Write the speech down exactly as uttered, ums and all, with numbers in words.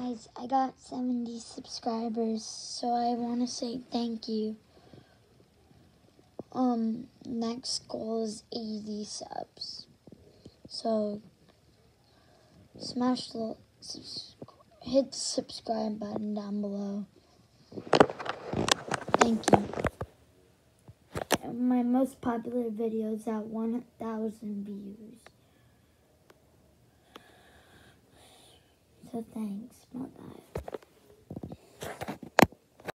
Guys, I got seventy subscribers, so I want to say thank you. Um, next goal is eighty subs. So, smash the, hit the subscribe button down below. Thank you. My most popular video is at one thousand views. So thanks, bye bye.